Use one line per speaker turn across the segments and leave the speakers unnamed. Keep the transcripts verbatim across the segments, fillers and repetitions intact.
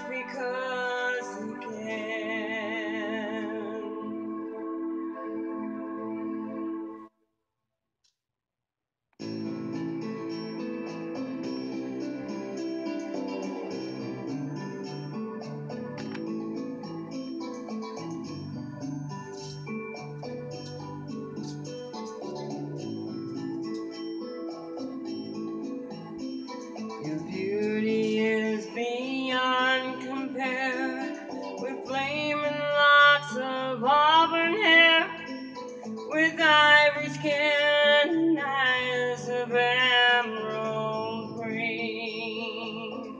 just because you can. Your beauty is beyond compare, with flaming locks of auburn hair, with ivory skin and eyes of emerald green.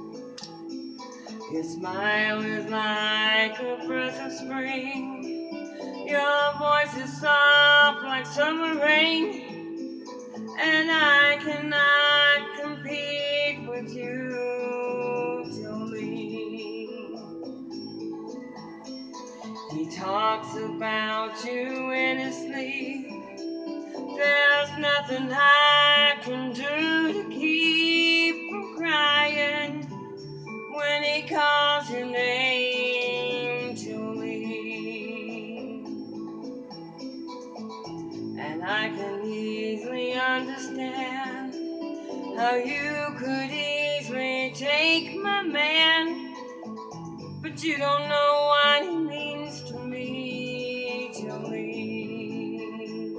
Your smile is like a breath of spring, your voice is soft like summer rain, and I cannot compete with you, Joleen. He talks about you in his sleep. There's nothing I can do to keep from crying when he calls your name, Joleen. And I can easily understand how you could easily take my man, but you don't know what he means to me, Joleen.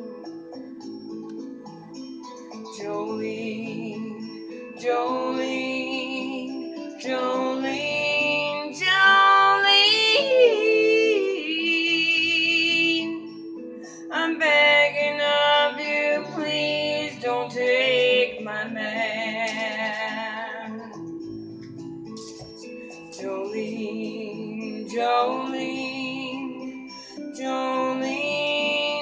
Joleen, Joleen, Joleen, Joleen. I'm begging of you, please don't take my man. Joleen, Joleen, Joleen,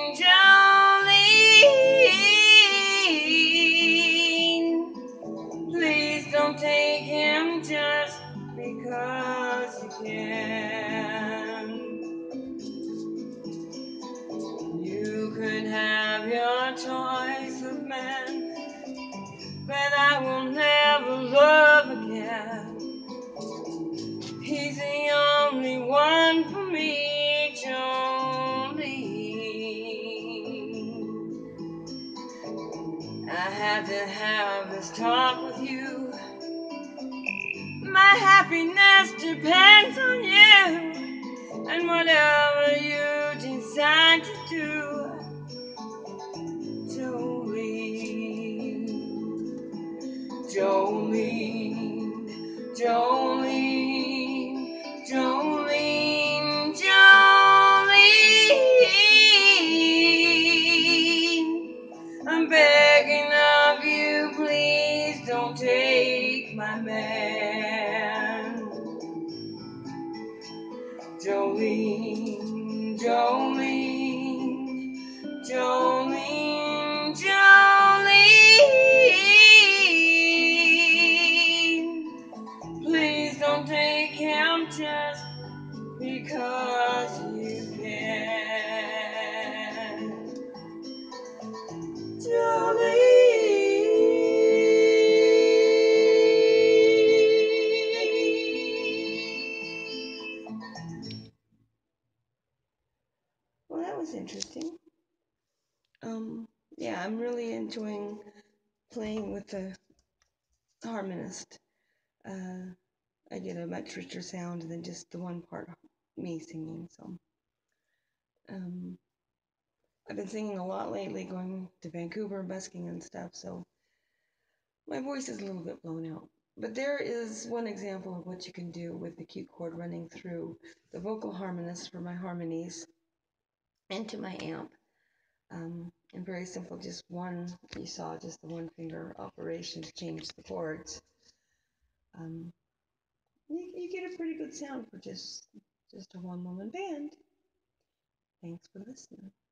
Joleen. Please don't take him just because you can. You could have your choice of men, but I will never love again. He's the only one for me, Joleen. I had to have this talk with you. My happiness depends on you, and whatever you decide to do, Joleen, Joleen, Joleen, Joleen, Joleen. I'm begging of you, please don't take my man. Joleen, Joleen, Joleen, Joleen. Please don't take him just because you can. Joleen. Well, that was interesting. Um, yeah, I'm really enjoying playing with the harmonist. Uh, I get a much richer sound than just the one part me singing. So, um, I've been singing a lot lately, going to Vancouver, busking and stuff. So my voice is a little bit blown out. But there is one example of what you can do with the Q-Chord running through the vocal harmonist for my harmonies into my amp. Um, and very simple, just one, you saw just the one finger operation to change the chords. Um, you, you get a pretty good sound for just, just a one woman band. Thanks for listening.